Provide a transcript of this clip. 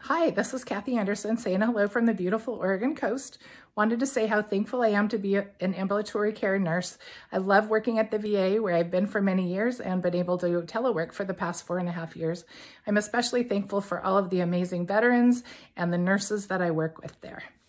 Hi, this is Kathy Andersen saying hello from the beautiful Oregon coast. Wanted to say how thankful I am to be an ambulatory care nurse. I love working at the VA where I've been for many years and been able to telework for the past 4.5 years. I'm especially thankful for all of the amazing veterans and the nurses that I work with there.